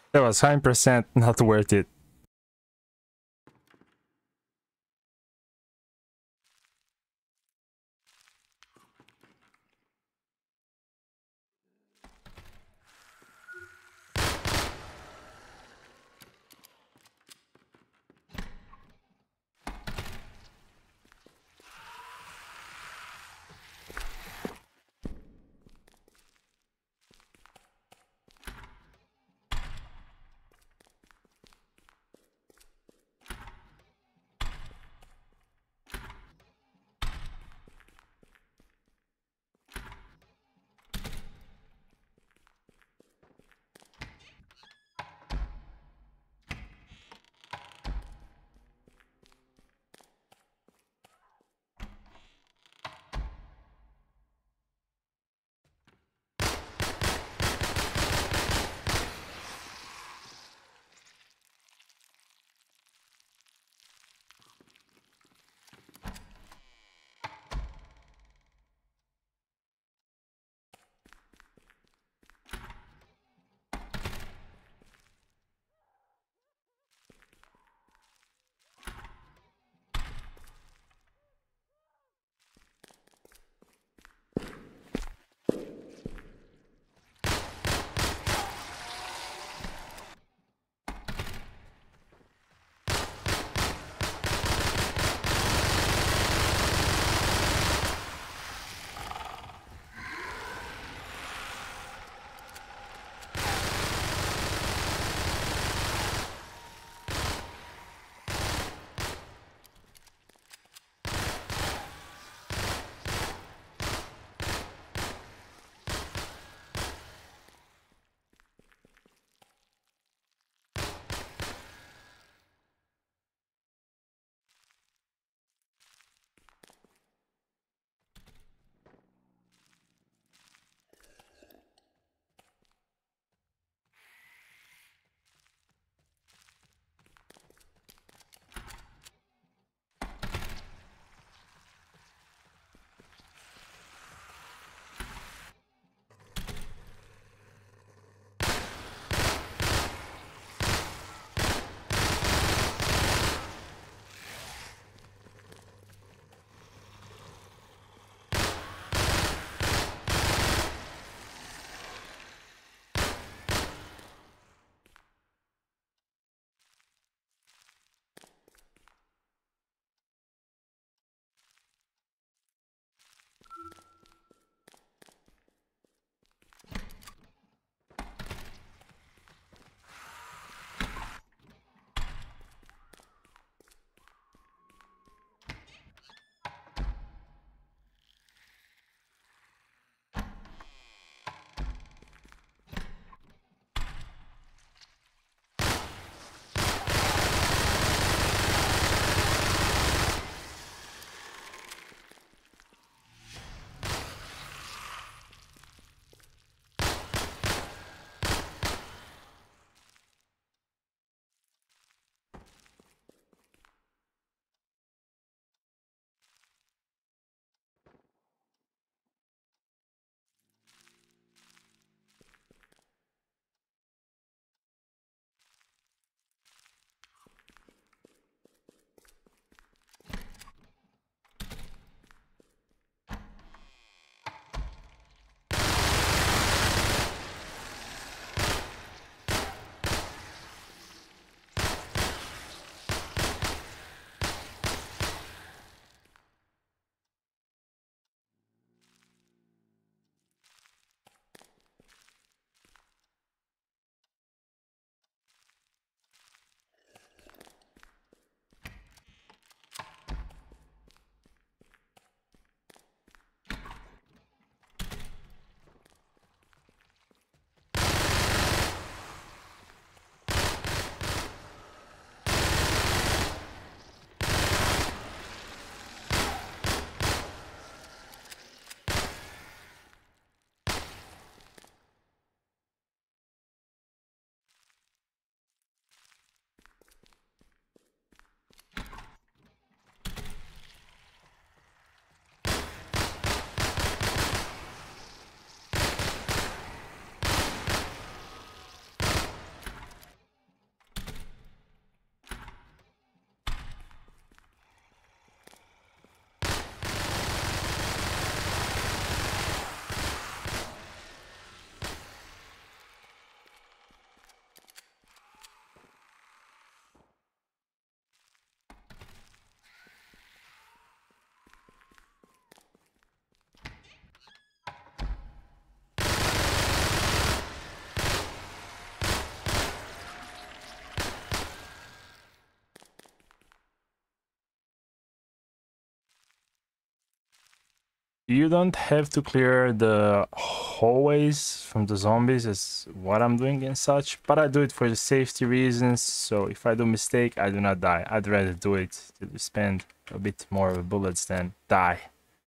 That was 100% not worth it. You don't have to clear the hallways from the zombies as what I'm doing and such, but I do it for the safety reasons, so if I do mistake, I do not die. I'd rather do it to spend a bit more of bullets than die.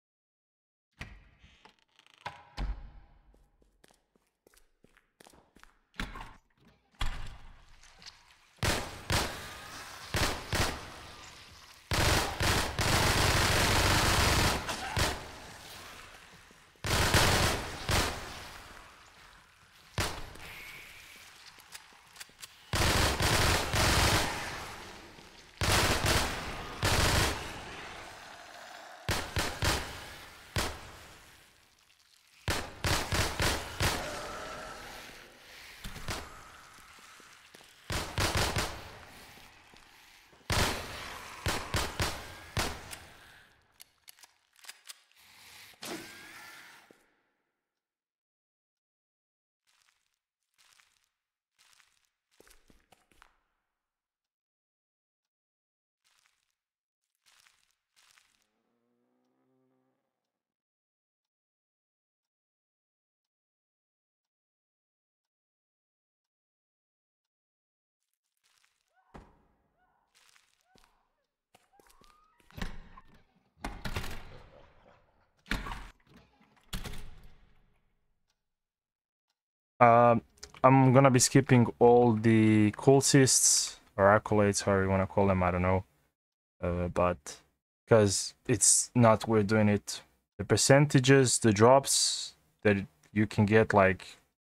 I'm gonna be skipping all the cultists or acolytes, however you wanna call them, I don't know. But because it's not we're doing it, the percentages, the drops that you can get, like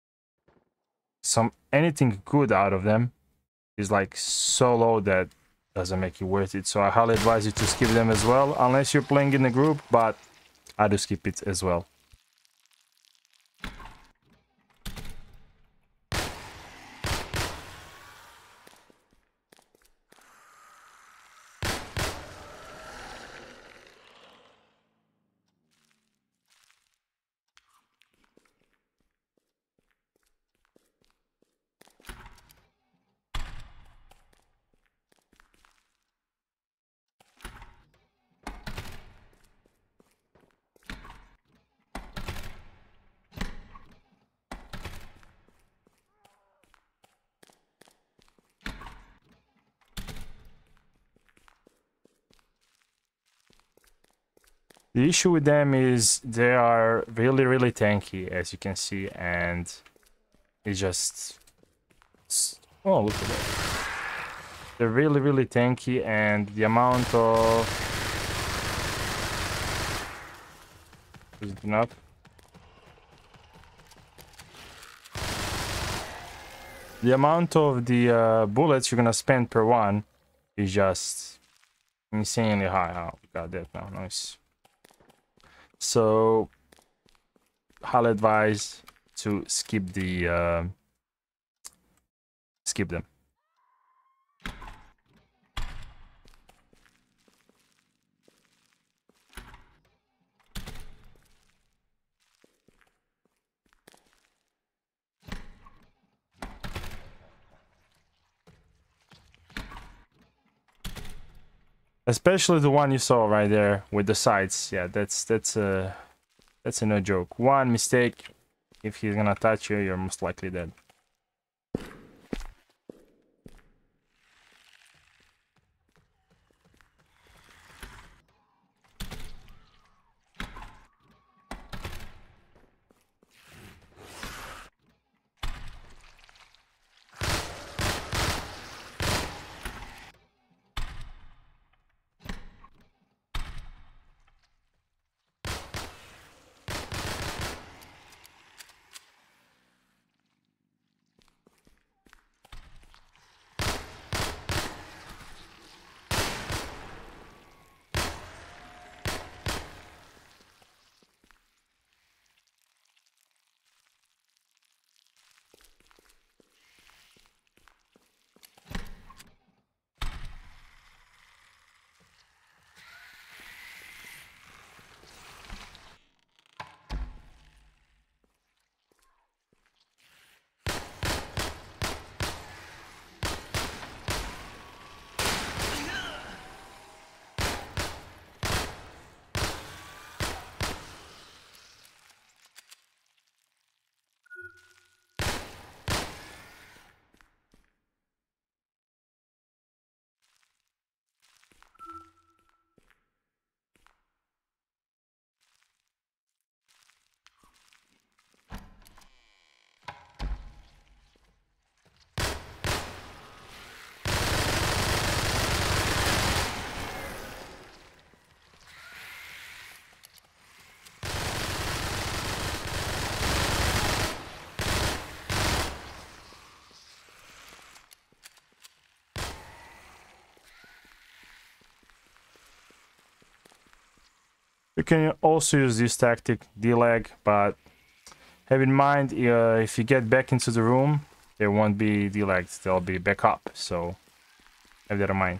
anything good out of them is like so low that doesn't make it worth it. So I highly advise you to skip them as well, unless you're playing in a group, but I do skip it as well. The issue with them is they are really, really tanky, as you can see, and it's just... Oh, look at that. They're really, really tanky, and the amount of... Is it enough? The amount of the bullets you're gonna spend per one is just insanely high. Oh, got that now, nice. So, I'll advise to skip them. Especially the one you saw right there with the sights. Yeah, that's a no joke. One mistake, if he's gonna touch you, you're most likely dead. You can also use this tactic, delag, but have in mind, if you get back into the room, they won't be delagged, they'll be back up, so have that in mind.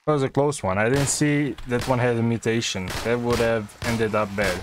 That was a close one. I didn't see that one had a mutation. That would have ended up bad.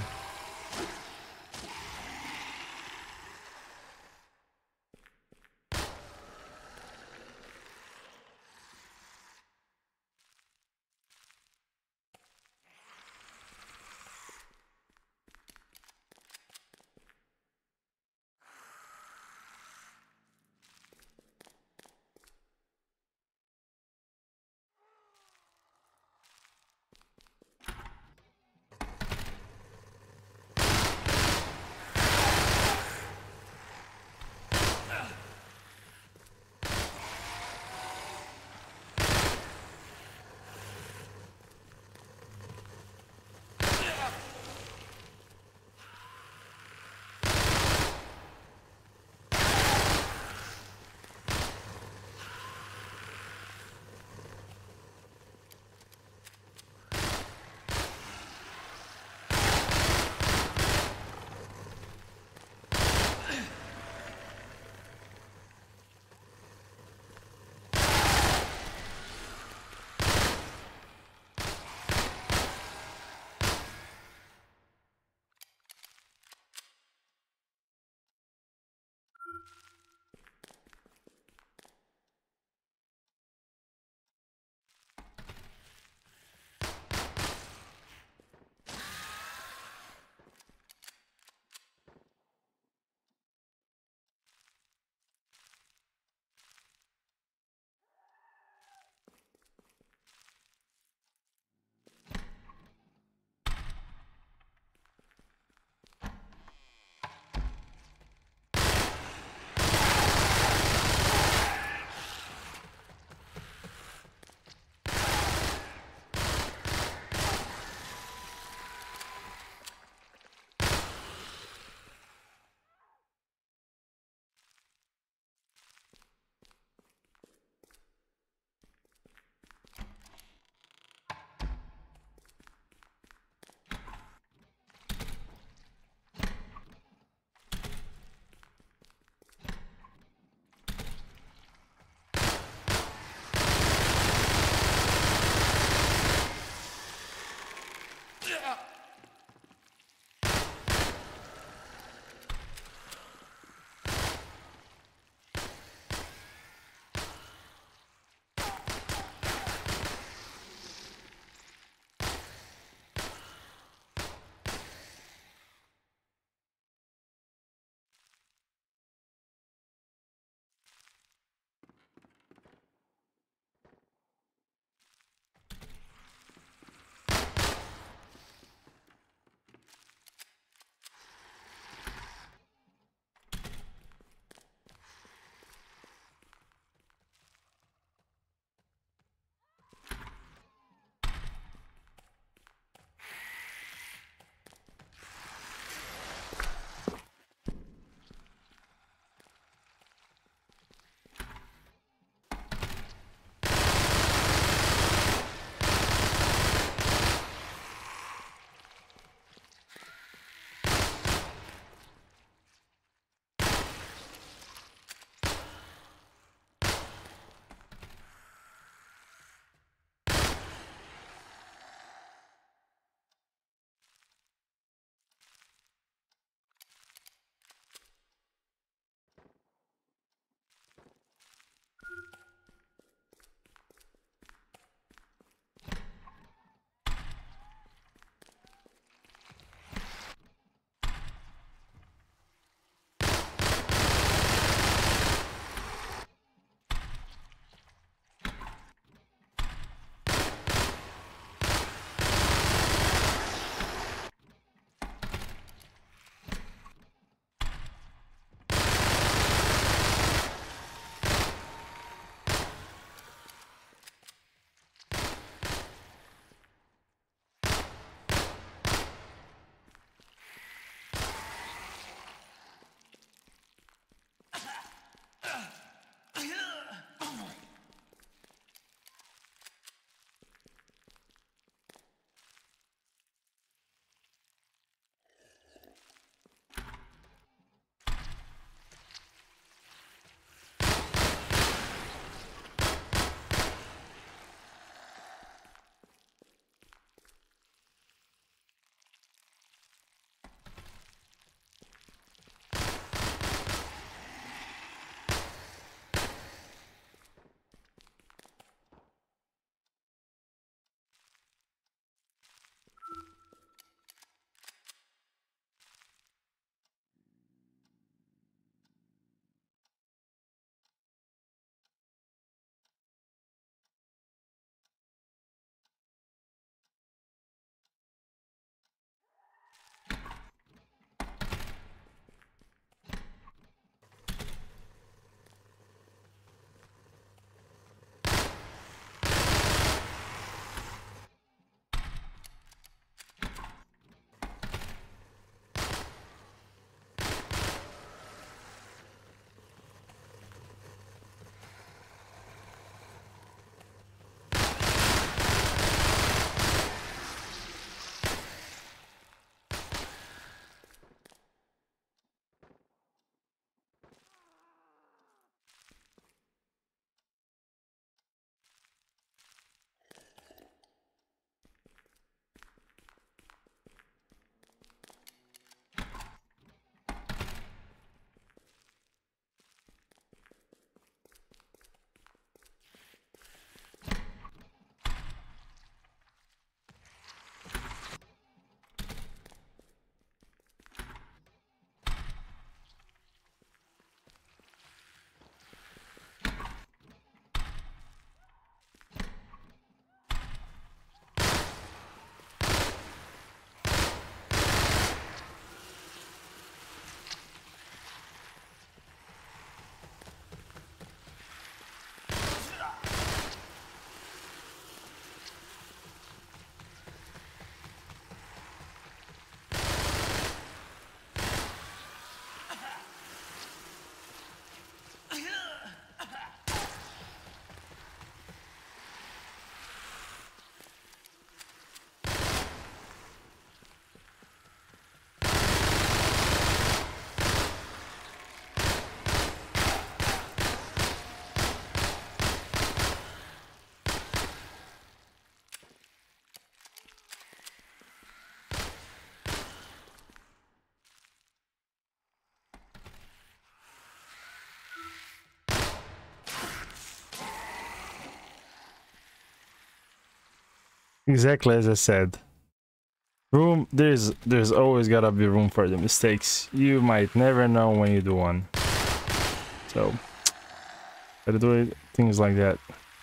Exactly as I said. Room, there's always gotta be room for the mistakes. You might never know when you do one. So, gotta do it, things like that.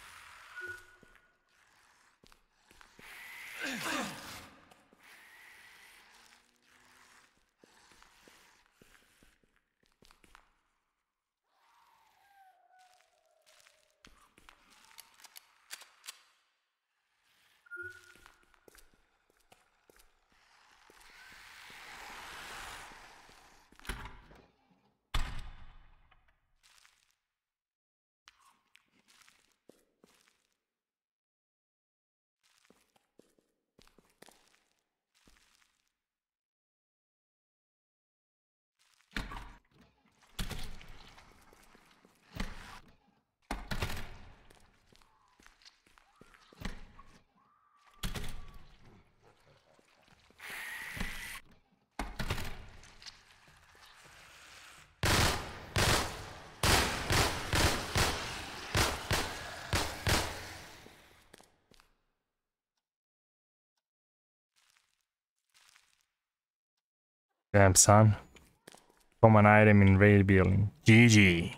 Damn, son. Common item in raid building. GG.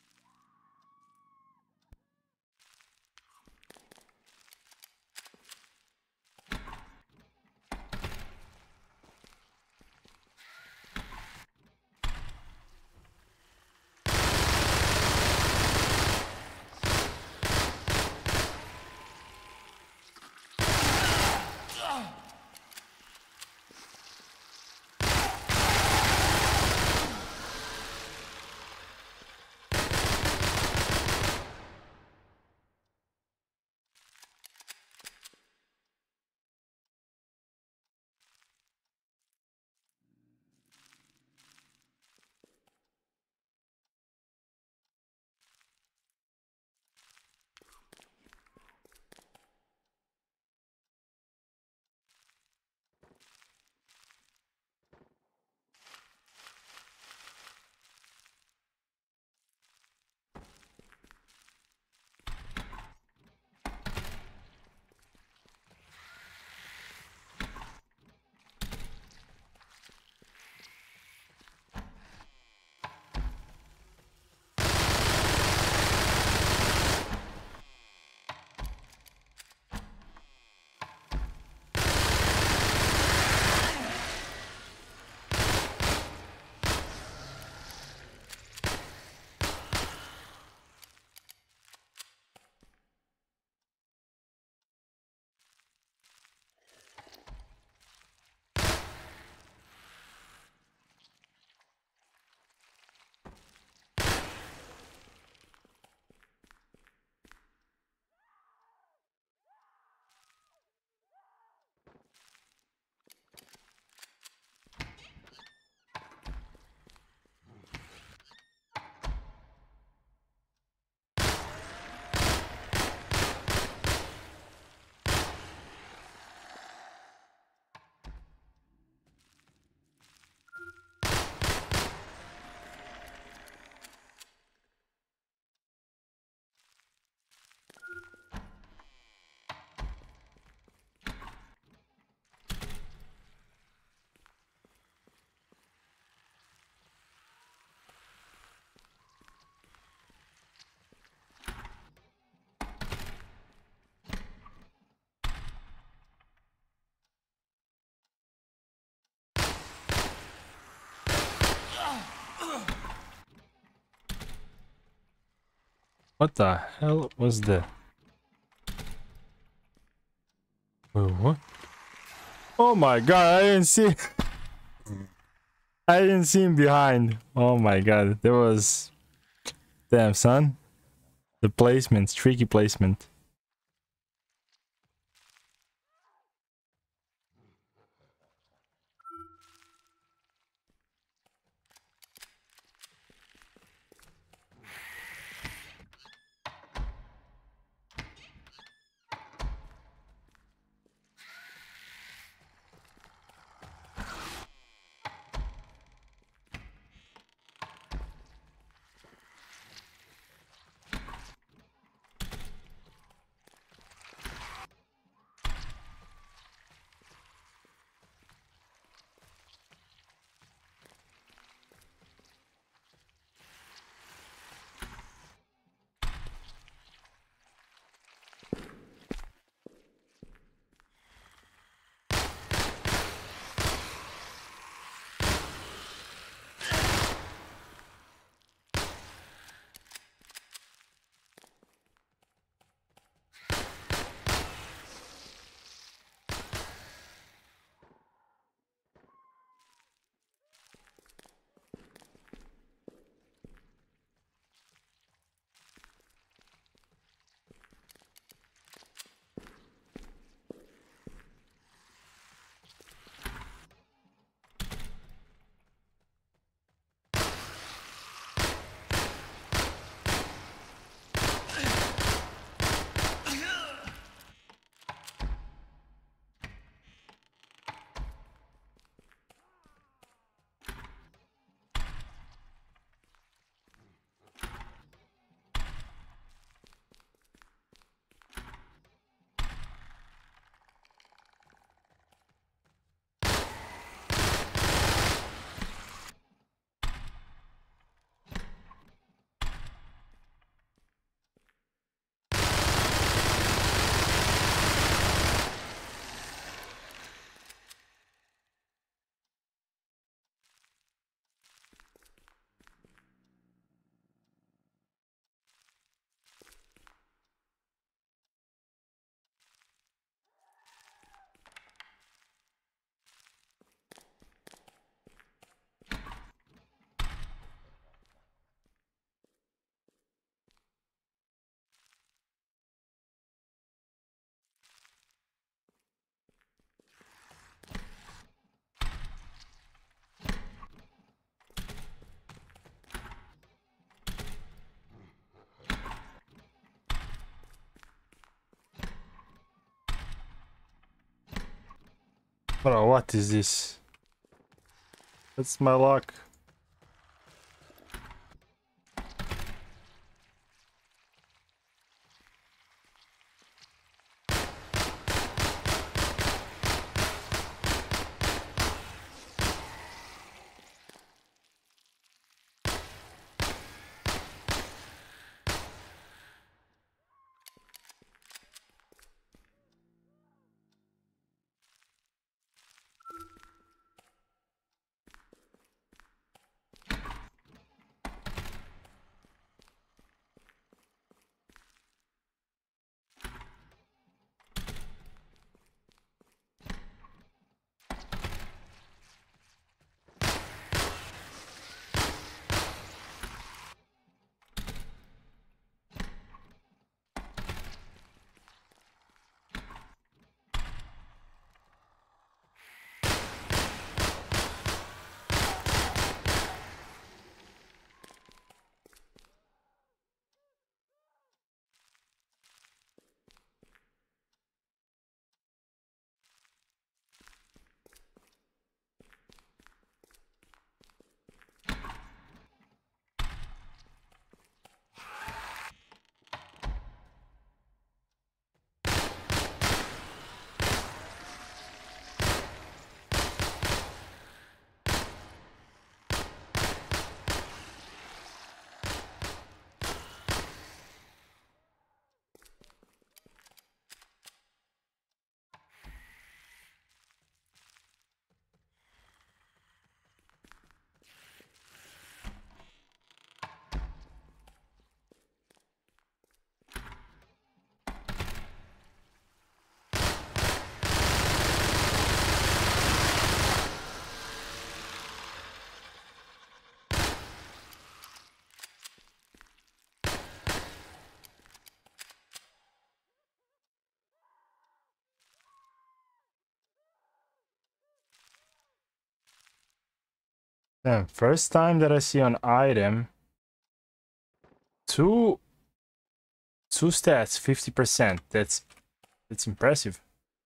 What the hell was that? Wait, what? Oh my god, I didn't see. I didn't see him behind. Oh my god, there was. Damn, son. The placement, tricky placement. Bro, what is this? That's my luck. Damn, first time that I see an item. Two stats, 50%. That's impressive.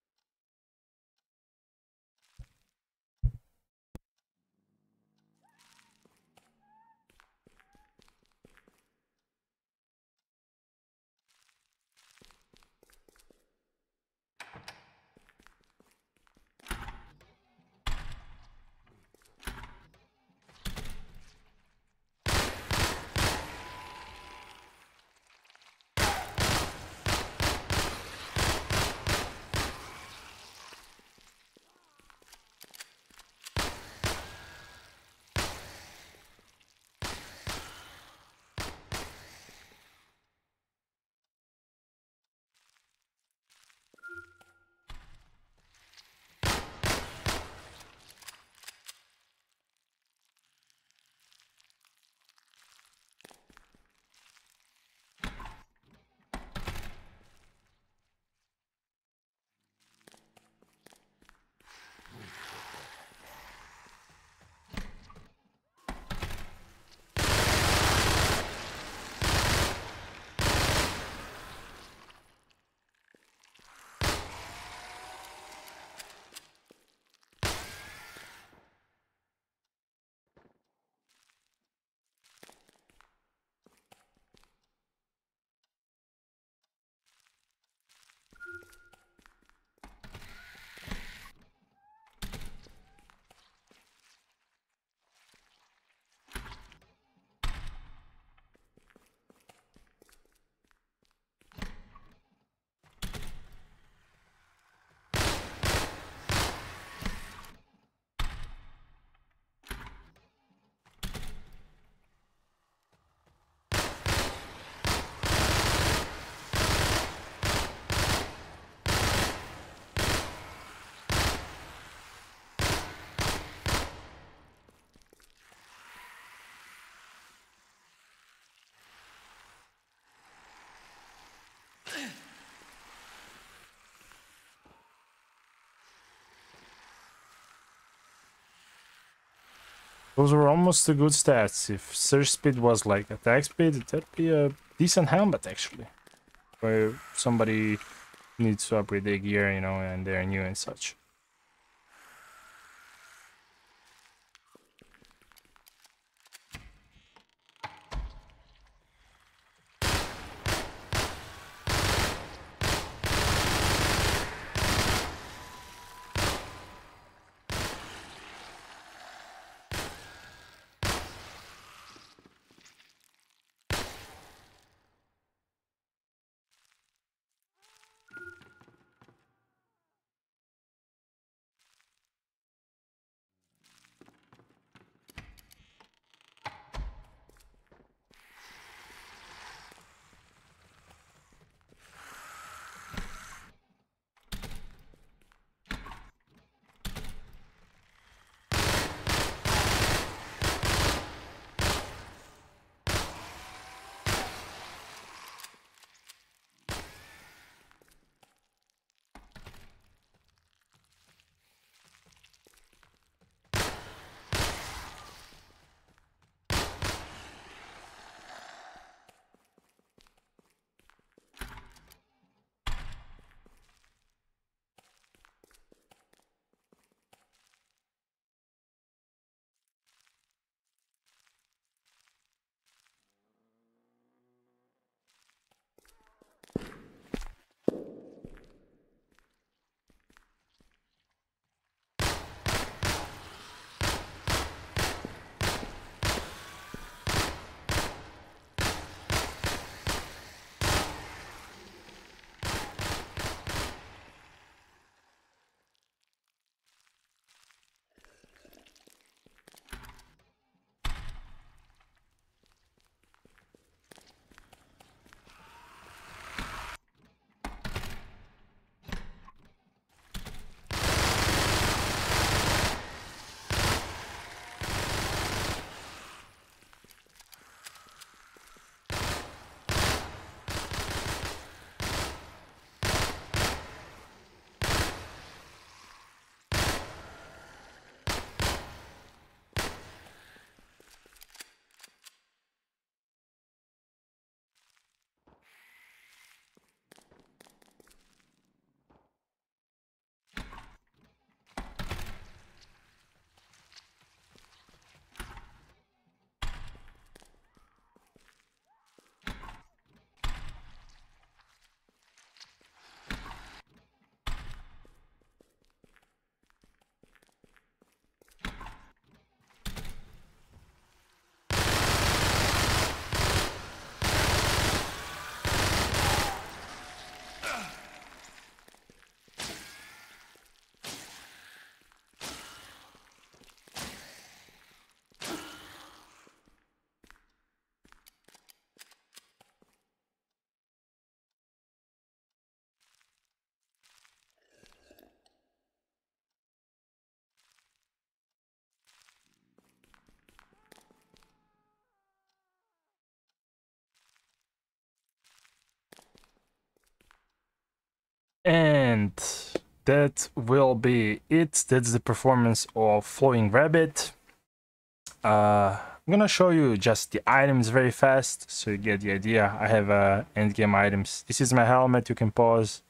Those were almost the good stats. If surge speed was like attack speed, that'd be a decent helmet actually. Where somebody needs to upgrade their gear, you know, and they're new and such. And that will be it. That's the performance of Flowing Rabbit. I'm gonna show you just the items very fast so you get the idea. I have endgame items. This is my helmet. You can pause.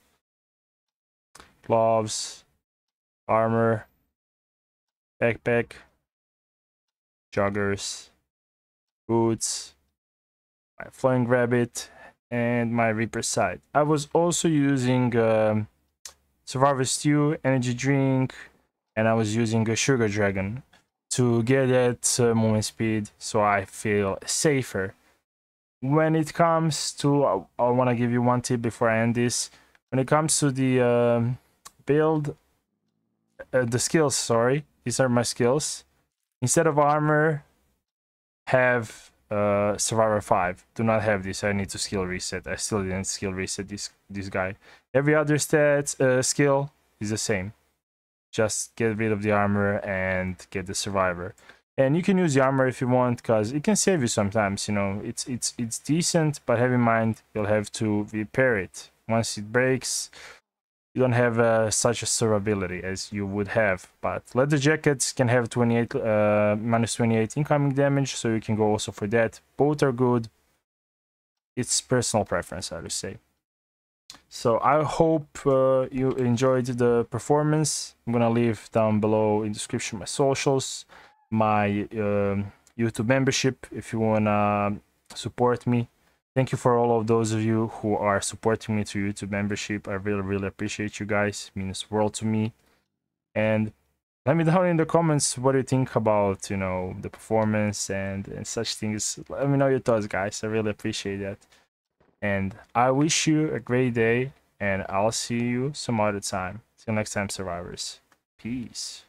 Gloves, armor, backpack, joggers, boots, my Flowing Rabbit, and my Reaper Sight. I was also using Survivor Stew, energy drink, and I was using a Sugar Dragon to get that movement speed so I feel safer. When it comes to, I want to give you one tip before I end this. When it comes to the build, the skills, sorry, these are my skills. Instead of armor, have Survivor 5. Do not have this. I need to skill reset. I still didn't skill reset this guy. Every other stat skill is the same. Just get rid of the armor and get the Survivor. And you can use the armor if you want, because it can save you sometimes. You know, it's decent, but have in mind you'll have to repair it. Once it breaks, you don't have such a survivability as you would have. But leather jackets can have 28 minus 28 incoming damage, so you can go also for that. Both are good. It's personal preference, I would say. So I hope you enjoyed the performance. I'm gonna leave down below in the description my socials, my YouTube membership if you wanna support me. Thank you for all of those of you who are supporting me through YouTube membership. I really appreciate you guys. It means the world to me. And let me down in the comments what you think about, you know, the performance and such things. Let me know your thoughts, guys. I really appreciate that. And I wish you a great day, and I'll see you some other time. Till next time, survivors. Peace.